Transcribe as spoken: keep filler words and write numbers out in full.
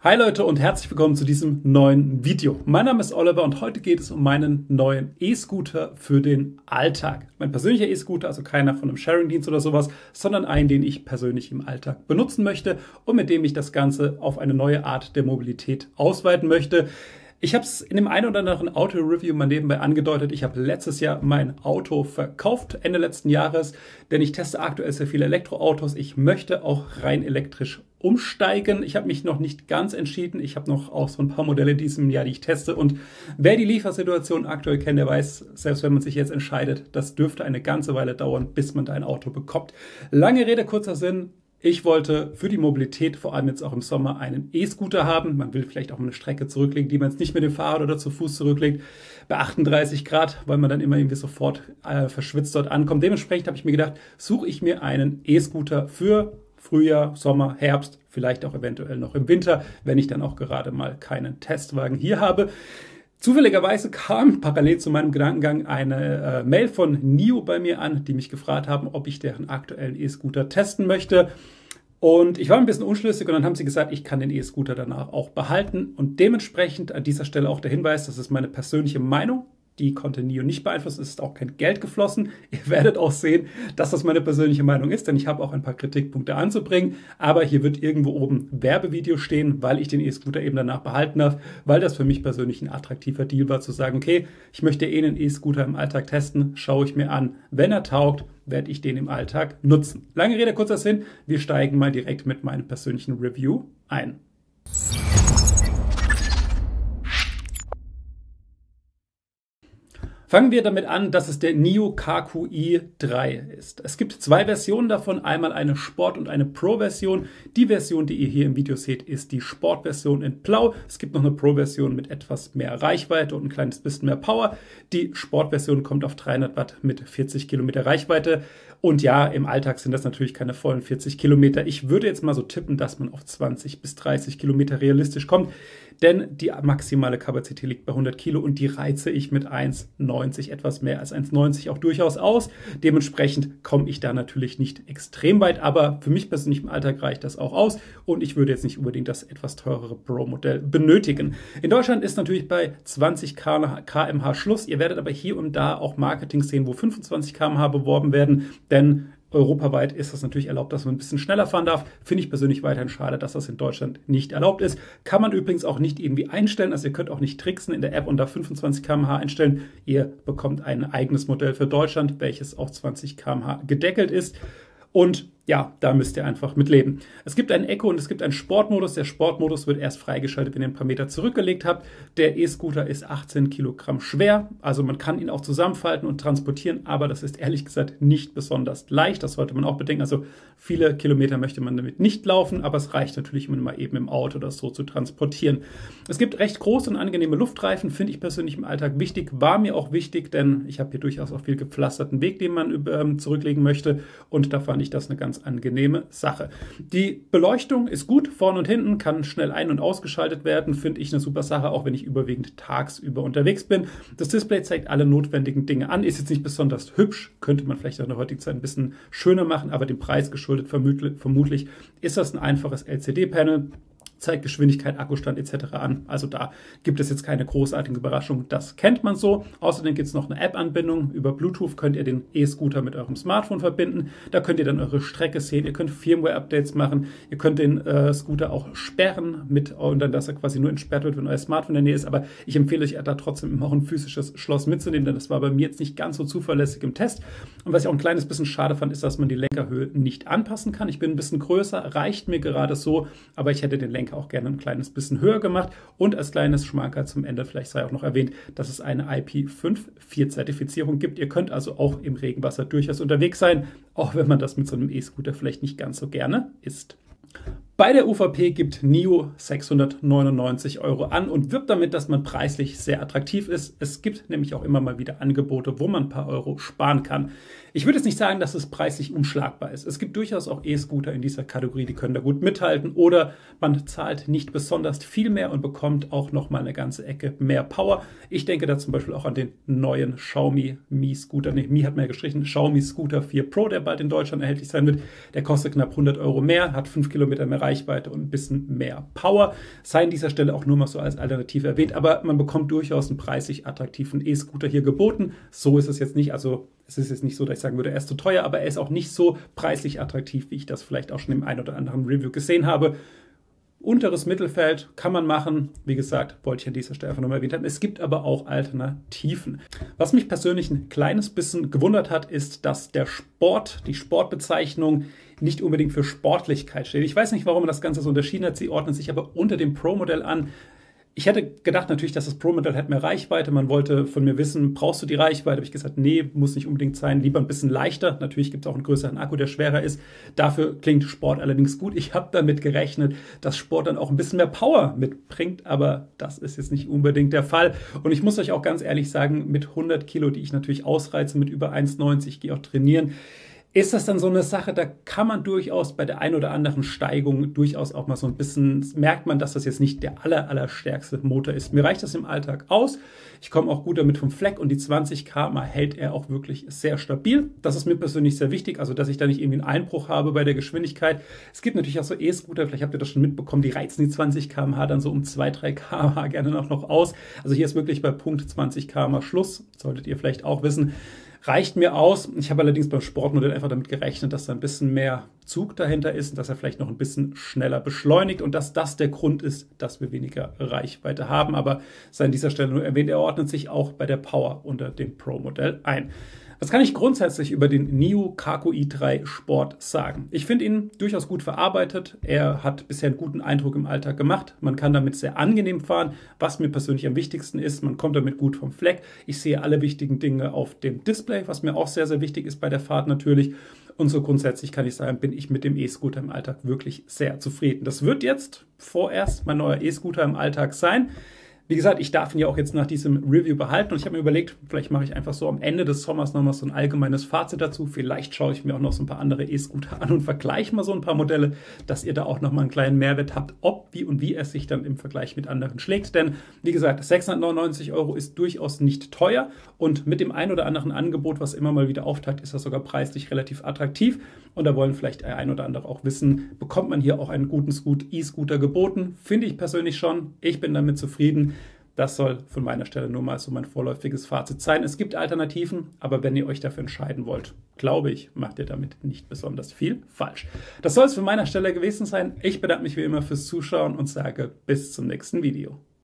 Hi Leute und herzlich willkommen zu diesem neuen Video. Mein Name ist Oliver und heute geht es um meinen neuen E-Scooter für den Alltag. Mein persönlicher E-Scooter, also keiner von einem Sharing-Dienst oder sowas, sondern einen, den ich persönlich im Alltag benutzen möchte und mit dem ich das Ganze auf eine neue Art der Mobilität ausweiten möchte. Ich habe es in dem einen oder anderen Auto-Review mal nebenbei angedeutet. Ich habe letztes Jahr mein Auto verkauft, Ende letzten Jahres, denn ich teste aktuell sehr viele Elektroautos. Ich möchte auch rein elektrisch umsteigen. Ich habe mich noch nicht ganz entschieden. Ich habe noch auch so ein paar Modelle diesem Jahr, die ich teste. Und wer die Liefersituation aktuell kennt, der weiß, selbst wenn man sich jetzt entscheidet, das dürfte eine ganze Weile dauern, bis man da ein Auto bekommt. Lange Rede, kurzer Sinn. Ich wollte für die Mobilität, vor allem jetzt auch im Sommer, einen E-Scooter haben. Man will vielleicht auch mal eine Strecke zurücklegen, die man jetzt nicht mit dem Fahrrad oder zu Fuß zurücklegt. Bei achtunddreißig Grad, weil man dann immer irgendwie sofort äh, verschwitzt dort ankommt. Dementsprechend habe ich mir gedacht, suche ich mir einen E-Scooter für Frühjahr, Sommer, Herbst, vielleicht auch eventuell noch im Winter, wenn ich dann auch gerade mal keinen Testwagen hier habe. Zufälligerweise kam parallel zu meinem Gedankengang eine äh, Mail von NIO bei mir an, die mich gefragt haben, ob ich deren aktuellen E-Scooter testen möchte. Und ich war ein bisschen unschlüssig und dann haben sie gesagt, ich kann den E-Scooter danach auch behalten. Und dementsprechend an dieser Stelle auch der Hinweis, das ist meine persönliche Meinung. Die konnte NIO nicht beeinflussen, es ist auch kein Geld geflossen. Ihr werdet auch sehen, dass das meine persönliche Meinung ist, denn ich habe auch ein paar Kritikpunkte anzubringen. Aber hier wird irgendwo oben Werbevideo stehen, weil ich den E-Scooter eben danach behalten darf, weil das für mich persönlich ein attraktiver Deal war, zu sagen, okay, ich möchte eh einen E-Scooter im Alltag testen, schaue ich mir an. Wenn er taugt, werde ich den im Alltag nutzen. Lange Rede, kurzer Sinn, wir steigen mal direkt mit meinem persönlichen Review ein. Fangen wir damit an, dass es der NIO K Q i drei ist. Es gibt zwei Versionen davon, einmal eine Sport- und eine Pro-Version. Die Version, die ihr hier im Video seht, ist die Sport-Version in Blau. Es gibt noch eine Pro-Version mit etwas mehr Reichweite und ein kleines bisschen mehr Power. Die Sport-Version kommt auf dreihundert Watt mit vierzig Kilometer Reichweite. Und ja, im Alltag sind das natürlich keine vollen vierzig Kilometer. Ich würde jetzt mal so tippen, dass man auf zwanzig bis dreißig Kilometer realistisch kommt. Denn die maximale Kapazität liegt bei hundert Kilo und die reize ich mit eins neunzig, etwas mehr als eins neunzig auch durchaus aus. Dementsprechend komme ich da natürlich nicht extrem weit, aber für mich persönlich im Alltag reicht das auch aus und ich würde jetzt nicht unbedingt das etwas teurere Pro-Modell benötigen. In Deutschland ist natürlich bei zwanzig Kilometer pro Stunde Schluss. Ihr werdet aber hier und da auch Marketing sehen, wo fünfundzwanzig Kilometer pro Stunde beworben werden, denn europaweit ist das natürlich erlaubt, dass man ein bisschen schneller fahren darf. Finde ich persönlich weiterhin schade, dass das in Deutschland nicht erlaubt ist. Kann man übrigens auch nicht irgendwie einstellen. Also ihr könnt auch nicht tricksen in der App und da fünfundzwanzig Kilometer pro Stunde einstellen. Ihr bekommt ein eigenes Modell für Deutschland, welches auf zwanzig Kilometer pro Stunde gedeckelt ist. Und ja, da müsst ihr einfach mit leben. Es gibt einen Eco und es gibt einen Sportmodus. Der Sportmodus wird erst freigeschaltet, wenn ihr ein paar Meter zurückgelegt habt. Der E-Scooter ist achtzehn Kilogramm schwer. Also man kann ihn auch zusammenfalten und transportieren, aber das ist ehrlich gesagt nicht besonders leicht. Das sollte man auch bedenken. Also viele Kilometer möchte man damit nicht laufen, aber es reicht natürlich, um ihn mal eben im Auto oder so zu transportieren. Es gibt recht große und angenehme Luftreifen, finde ich persönlich im Alltag wichtig. War mir auch wichtig, denn ich habe hier durchaus auch viel gepflasterten Weg, den man ähm, zurücklegen möchte. Und da fand ich das eine ganz angenehme Sache. Die Beleuchtung ist gut, vorne und hinten, kann schnell ein- und ausgeschaltet werden, finde ich eine super Sache, auch wenn ich überwiegend tagsüber unterwegs bin. Das Display zeigt alle notwendigen Dinge an, ist jetzt nicht besonders hübsch, könnte man vielleicht auch in der heutigen Zeit ein bisschen schöner machen, aber dem Preis geschuldet vermutlich, vermutlich ist das ein einfaches L C D-Panel. Zeigt Geschwindigkeit, Akkustand et cetera an. Also da gibt es jetzt keine großartige Überraschung. Das kennt man so. Außerdem gibt es noch eine App-Anbindung. Über Bluetooth könnt ihr den E-Scooter mit eurem Smartphone verbinden. Da könnt ihr dann eure Strecke sehen. Ihr könnt Firmware-Updates machen. Ihr könnt den äh, Scooter auch sperren mit und dann, dass er quasi nur entsperrt wird, wenn euer Smartphone in der Nähe ist. Aber ich empfehle euch da trotzdem immer auch ein physisches Schloss mitzunehmen, denn das war bei mir jetzt nicht ganz so zuverlässig im Test. Und was ich auch ein kleines bisschen schade fand, ist, dass man die Lenkerhöhe nicht anpassen kann. Ich bin ein bisschen größer, reicht mir gerade so, aber ich hätte den Lenker auch gerne ein kleines bisschen höher gemacht und als kleines Schmankerl zum Ende vielleicht sei auch noch erwähnt, dass es eine I P fünf vier Zertifizierung gibt. Ihr könnt also auch im Regenwasser durchaus unterwegs sein, auch wenn man das mit so einem E-Scooter vielleicht nicht ganz so gerne ist. Bei der U V P gibt NIO sechshundertneunundneunzig Euro an und wirbt damit, dass man preislich sehr attraktiv ist. Es gibt nämlich auch immer mal wieder Angebote, wo man ein paar Euro sparen kann. Ich würde jetzt nicht sagen, dass es preislich unschlagbar ist. Es gibt durchaus auch E-Scooter in dieser Kategorie, die können da gut mithalten, oder man zahlt nicht besonders viel mehr und bekommt auch nochmal eine ganze Ecke mehr Power. Ich denke da zum Beispiel auch an den neuen Xiaomi Mi Scooter. Ne, Mi hat mir geschrieben, Xiaomi Scooter vier Pro, der bald in Deutschland erhältlich sein wird. Der kostet knapp hundert Euro mehr, hat fünf Kilometer mehr Reichweite und ein bisschen mehr Power. Sei an dieser Stelle auch nur mal so als Alternative erwähnt, aber man bekommt durchaus einen preislich attraktiven E-Scooter hier geboten. So ist es jetzt nicht, also es ist jetzt nicht so, dass ich sagen würde, er ist zu teuer, aber er ist auch nicht so preislich attraktiv, wie ich das vielleicht auch schon im einen oder anderen Review gesehen habe. Unteres Mittelfeld kann man machen. Wie gesagt, wollte ich an dieser Stelle einfach nochmal erwähnt haben. Es gibt aber auch Alternativen. Was mich persönlich ein kleines bisschen gewundert hat, ist, dass der Sport, die Sportbezeichnung nicht unbedingt für Sportlichkeit steht. Ich weiß nicht, warum man das Ganze so unterschieden hat. Sie ordnen sich aber unter dem Pro-Modell an. Ich hätte gedacht natürlich, dass das Pro-Modell hat mehr Reichweite. Man wollte von mir wissen, brauchst du die Reichweite? Habe ich gesagt, nee, muss nicht unbedingt sein. Lieber ein bisschen leichter. Natürlich gibt es auch einen größeren Akku, der schwerer ist. Dafür klingt Sport allerdings gut. Ich habe damit gerechnet, dass Sport dann auch ein bisschen mehr Power mitbringt. Aber das ist jetzt nicht unbedingt der Fall. Und ich muss euch auch ganz ehrlich sagen, mit hundert Kilo, die ich natürlich ausreize, mit über eins neunzig, ich gehe auch trainieren, ist das dann so eine Sache, da kann man durchaus bei der ein oder anderen Steigung durchaus auch mal so ein bisschen, merkt man, dass das jetzt nicht der aller, aller stärkste Motor ist. Mir reicht das im Alltag aus. Ich komme auch gut damit vom Fleck und die zwanzig Kilometer pro Stunde hält er auch wirklich sehr stabil. Das ist mir persönlich sehr wichtig, also dass ich da nicht irgendwie einen Einbruch habe bei der Geschwindigkeit. Es gibt natürlich auch so E-Scooter, vielleicht habt ihr das schon mitbekommen, die reizen die zwanzig Kilometer pro Stunde dann so um zwei, drei Kilometer pro Stunde gerne noch, noch aus. Also hier ist wirklich bei Punkt zwanzig Kilometer pro Stunde Schluss, solltet ihr vielleicht auch wissen. Reicht mir aus. Ich habe allerdings beim Sportmodell einfach damit gerechnet, dass da ein bisschen mehr Zug dahinter ist und dass er vielleicht noch ein bisschen schneller beschleunigt und dass das der Grund ist, dass wir weniger Reichweite haben. Aber sei an dieser Stelle nur erwähnt, er ordnet sich auch bei der Power unter dem Pro-Modell ein. Was kann ich grundsätzlich über den NIO K Q i drei Sport sagen? Ich finde ihn durchaus gut verarbeitet. Er hat bisher einen guten Eindruck im Alltag gemacht. Man kann damit sehr angenehm fahren, was mir persönlich am wichtigsten ist. Man kommt damit gut vom Fleck. Ich sehe alle wichtigen Dinge auf dem Display, was mir auch sehr, sehr wichtig ist bei der Fahrt natürlich. Und so grundsätzlich kann ich sagen, bin ich mit dem E-Scooter im Alltag wirklich sehr zufrieden. Das wird jetzt vorerst mein neuer E-Scooter im Alltag sein. Wie gesagt, ich darf ihn ja auch jetzt nach diesem Review behalten und ich habe mir überlegt, vielleicht mache ich einfach so am Ende des Sommers nochmal so ein allgemeines Fazit dazu. Vielleicht schaue ich mir auch noch so ein paar andere E-Scooter an und vergleiche mal so ein paar Modelle, dass ihr da auch nochmal einen kleinen Mehrwert habt, ob, wie und wie es sich dann im Vergleich mit anderen schlägt. Denn, wie gesagt, sechshundertneunundneunzig Euro ist durchaus nicht teuer und mit dem ein oder anderen Angebot, was immer mal wieder auftaucht, ist das sogar preislich relativ attraktiv. Und da wollen vielleicht ein oder andere auch wissen, bekommt man hier auch einen guten E-Scooter geboten? Finde ich persönlich schon. Ich bin damit zufrieden. Das soll von meiner Stelle nur mal so mein vorläufiges Fazit sein. Es gibt Alternativen, aber wenn ihr euch dafür entscheiden wollt, glaube ich, macht ihr damit nicht besonders viel falsch. Das soll es von meiner Stelle gewesen sein. Ich bedanke mich wie immer fürs Zuschauen und sage bis zum nächsten Video.